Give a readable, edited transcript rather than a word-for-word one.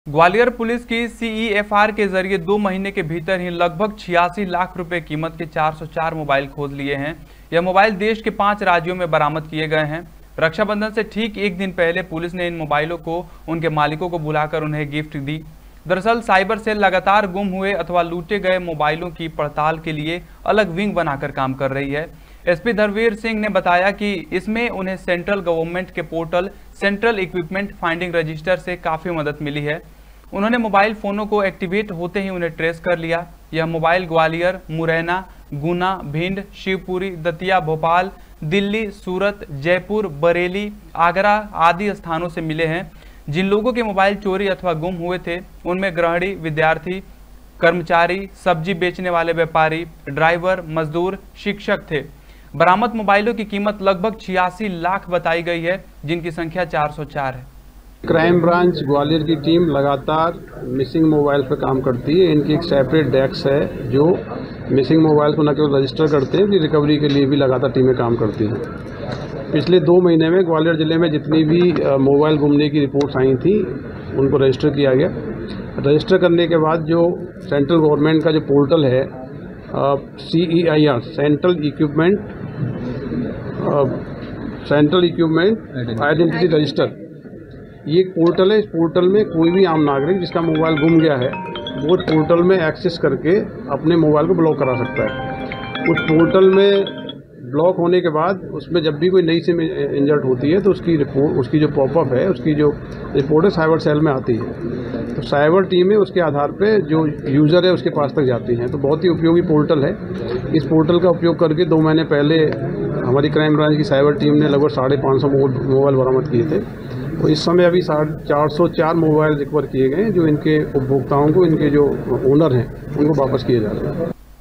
Gwalior police की CEFR के जरिए 2 महीने के भीतर ही लगभग 86 लाख रुपए कीमत के 404 मोबाइल खोज लिए हैं। यह मोबाइल देश के 5 राज्यों में बरामद किए गए हैं। रक्षाबंधन से ठीक एक दिन पहले पुलिस ने इन मोबाइलों को उनके मालिकों को बुलाकर उन्हें गिफ्ट दी। दरअसल साइबर सेल लगातार गुम हुए अथवा लूटे गए मोबाइलों की पड़ताल के लिए अलग विंग बनाकर काम कर रही है। SP धर्मवीर सिंह ने बताया कि इसमें उन्हें सेंट्रल गवर्नमेंट के portal central equipment finding register से काफ़ी मदद मिली है। उन्होंने मोबाइल फ़ोनों को एक्टिवेट होते ही उन्हें ट्रेस कर लिया। यह मोबाइल ग्वालियर, मुरैना, गुना, भिंड, शिवपुरी, दतिया, भोपाल, दिल्ली, सूरत, जयपुर, बरेली, आगरा आदि स्थानों से मिले हैं। जिन लोगों के मोबाइल चोरी अथवा गुम हुए थे उनमें गृहिणी, विद्यार्थी, कर्मचारी, सब्जी बेचने वाले व्यापारी, ड्राइवर, मजदूर, शिक्षक थे। बरामद मोबाइलों की कीमत लगभग 86 लाख बताई गई है, जिनकी संख्या 404 है। क्राइम ब्रांच ग्वालियर की टीम लगातार मिसिंग मोबाइल पर काम करती है। इनकी एक सेपरेट डेस्क है जो मिसिंग मोबाइल को न केवल रजिस्टर करते हैं, रिकवरी के लिए भी लगातार टीमें काम करती हैं। पिछले 2 महीने में ग्वालियर जिले में जितनी भी मोबाइल गुमने की रिपोर्ट्स आई थी उनको रजिस्टर किया गया। रजिस्टर करने के बाद जो सेंट्रल गवर्नमेंट का जो पोर्टल है CEIR central equipment identity register, ये एक पोर्टल है। इस पोर्टल में कोई भी आम नागरिक जिसका मोबाइल गुम गया है वो पोर्टल में एक्सेस करके अपने मोबाइल को ब्लॉक करा सकता है। उस पोर्टल में ब्लॉक होने के बाद उसमें जब भी कोई नई सिम इंजर्ट होती है तो उसकी रिपोर्ट, उसकी जो पॉपअप है, उसकी जो रिपोर्ट है साइबर सेल में आती है। तो साइबर टीमें उसके आधार पे जो यूज़र है उसके पास तक जाती हैं। तो बहुत ही उपयोगी पोर्टल है। इस पोर्टल का उपयोग करके 2 महीने पहले हमारी क्राइम ब्रांच की साइबर टीम ने लगभग 550 मोबाइल बरामद किए थे। तो इस समय अभी 404 मोबाइल रिकवर किए गए हैं जो इनके उपभोक्ताओं को, इनके जो ओनर हैं उनको वापस किए जा रहे हैं।